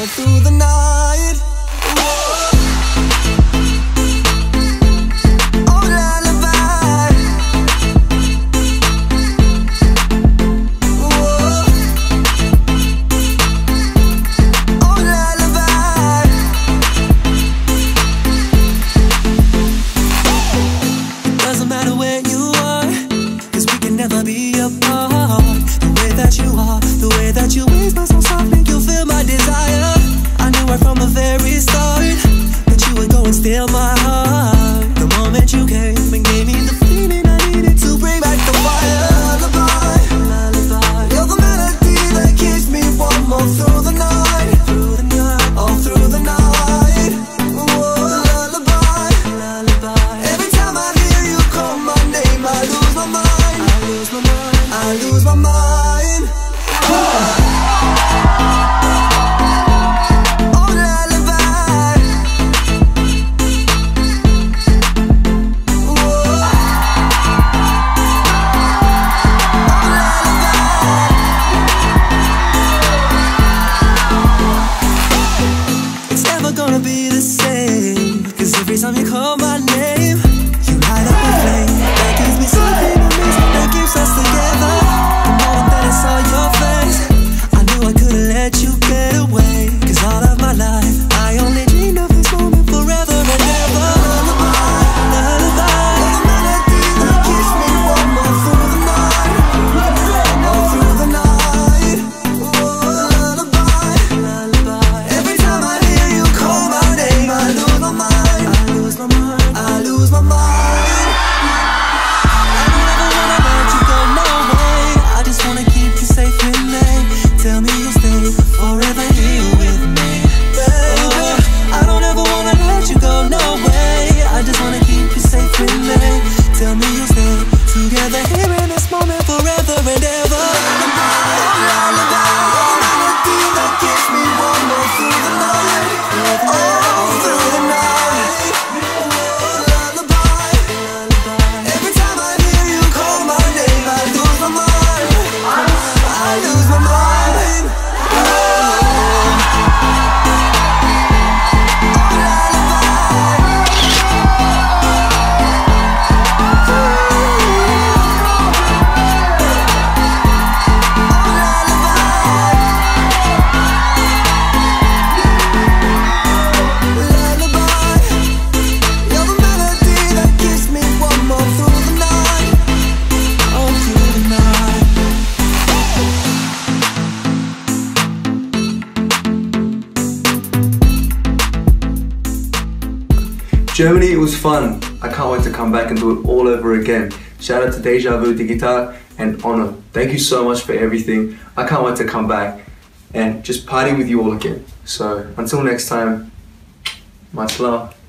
all through the night. Whoa. Oh, lullaby. Whoa. Oh, lullaby. It doesn't matter where you are, 'cause we can never be apart. The way that you are, the way that you whisper so softly, you feel my desire. I knew right from the very start that you would go and steal my heart. The moment you came and gave me the feeling I needed to bring back the fire. Lullaby, lullaby, you're the melody that keeps me warm all through the night, all through the night. Whoa, lullaby, lullaby. Every time I hear you call my name, I lose my mind. I lose my mind. I lose my mind. Gonna be the same, 'cause every time you call my name, you light up a flame that gives me something amazing that keeps us together. The moment that I saw your face, I knew I couldn't let you get away, 'cause all of my life I only dreamed of this moment forever and ever. Lullaby, lullaby, you're the melody that keeps me warm all through the night, all through the night. Whoa, lullaby, lullaby. Every time I hear you call my name, I lose my mind. I lose my mind. I lose my mind. I don't ever wanna let you go, no way. I just wanna keep you safe with me. Tell me you'll stay forever here with me, baby. Oh, I don't ever wanna let you go, no way. I just wanna keep you safe with me. Tell me you'll stay together here in this moment forever and ever. Lullaby, melody that keeps me warm all through the night, all through the night. Lullaby, lullaby. Every time I hear you call my name, I lose my mind. I lose my mind. Germany, it was fun. I can't wait to come back and do it all over again. Shout out to Deja Vu Digital and Honor. Thank you so much for everything. I can't wait to come back and just party with you all again. So until next time, much love.